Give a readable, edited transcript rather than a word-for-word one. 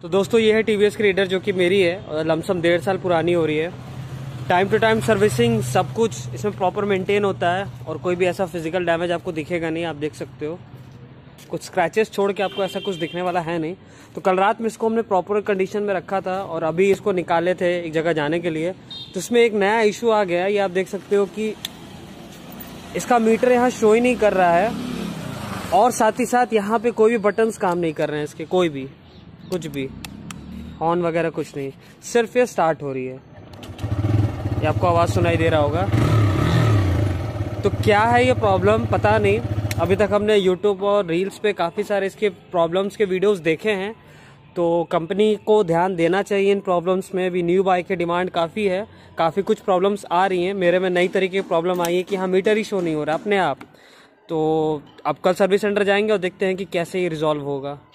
तो दोस्तों ये है टीवीएस की रेडर जो कि मेरी है और लमसम 1.5 साल पुरानी हो रही है। टाइम टू टाइम सर्विसिंग सब कुछ इसमें प्रॉपर मेंटेन होता है और कोई भी ऐसा फिजिकल डैमेज आपको दिखेगा नहीं। आप देख सकते हो कुछ स्क्रैचेस छोड़ के आपको ऐसा कुछ दिखने वाला है नहीं। तो कल रात में इसको हमने प्रॉपर कंडीशन में रखा था और अभी इसको निकाले थे एक जगह जाने के लिए। तो इसमें एक नया इशू आ गया। ये आप देख सकते हो कि इसका मीटर यहाँ शो ही नहीं कर रहा है और साथ ही साथ यहाँ पे कोई भी बटन्स काम नहीं कर रहे हैं इसके, कोई भी कुछ भी हॉर्न वगैरह कुछ नहीं, सिर्फ ये स्टार्ट हो रही है। ये आपको आवाज़ सुनाई दे रहा होगा। तो क्या है ये प्रॉब्लम पता नहीं। अभी तक हमने यूट्यूब और रील्स पे काफ़ी सारे इसके प्रॉब्लम्स के वीडियोस देखे हैं। तो कंपनी को ध्यान देना चाहिए इन प्रॉब्लम्स में। भी न्यू बाइक की डिमांड काफ़ी है, काफ़ी कुछ प्रॉब्लम्स आ रही हैं। मेरे में नई तरीके की प्रॉब्लम आई है कि हाँ मीटर ही शो नहीं हो रहा अपने आप। तो अब कल सर्विस सेंटर जाएंगे और देखते हैं कि कैसे ये रिजॉल्व होगा।